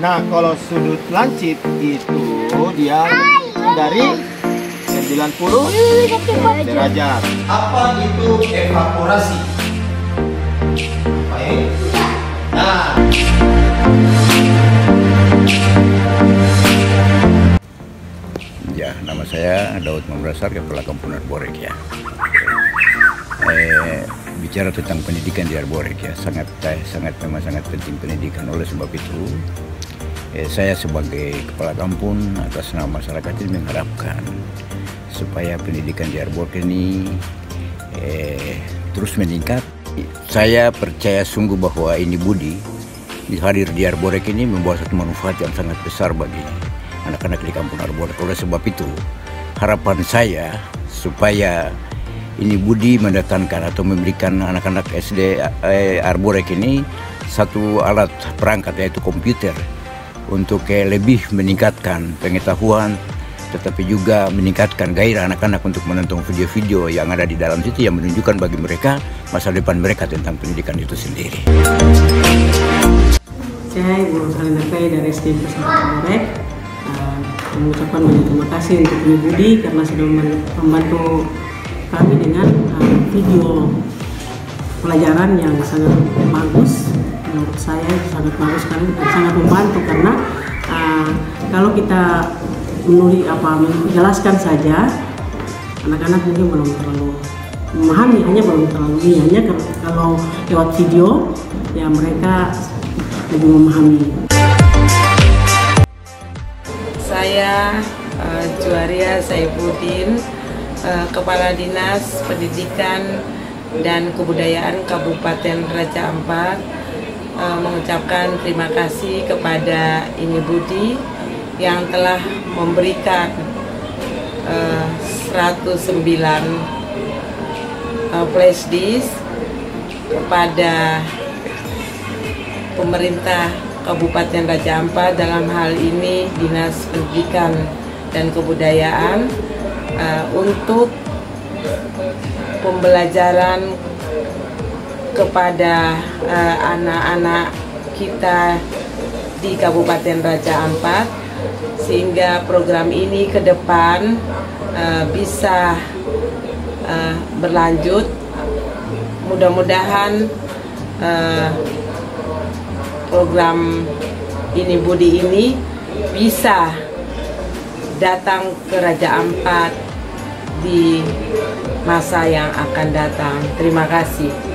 Nah, kalau sudut lancip itu dia dari 90 derajat. Apa itu evaporasi? Baik. Nah, ya, nama saya Daud Mamrasar, Kepala Kampung Arborek ya. Bicara tentang pendidikan di Arborek ya, memang sangat penting pendidikan. Oleh sebab itu, saya sebagai kepala kampung atas nama masyarakat ini mengharapkan supaya pendidikan di Arborek ini terus meningkat. Saya percaya sungguh bahwa ini Budi hadir di Arborek ini membawa satu manfaat yang sangat besar bagi anak-anak di kampung Arborek. Oleh sebab itu, harapan saya supaya ini Budi mendatangkan atau memberikan anak-anak SD Arborek ini satu alat perangkat, yaitu komputer, untuk lebih meningkatkan pengetahuan, tetapi juga meningkatkan gairah anak-anak untuk menonton video-video yang ada di dalam situ yang menunjukkan bagi mereka masa depan mereka tentang pendidikan itu sendiri. Saya Ibu Kalina Kai dari SD Arborek mengucapkan banyak terima kasih untuk Ibu Budi karena sudah membantu kami dengan video pelajaran yang sangat bagus. Menurut saya sangat bagus sekali dan sangat membantu karena kalau kita menjelaskan saja, anak-anak mungkin belum terlalu memahami, hanya kalau lewat video ya mereka lebih memahami. Saya Juwaria Saifuddin, Kepala Dinas Pendidikan dan Kebudayaan Kabupaten Raja Ampat, mengucapkan terima kasih kepada Ini Budi yang telah memberikan 109 flash disk kepada pemerintah Kabupaten Raja Ampat, dalam hal ini Dinas Pendidikan dan Kebudayaan, untuk pembelajaran kepada anak-anak kita di Kabupaten Raja Ampat, sehingga program ini ke depan bisa berlanjut. Mudah-mudahan program Ini Budi ini bisa datang ke Raja Ampat di masa yang akan datang. Terima kasih.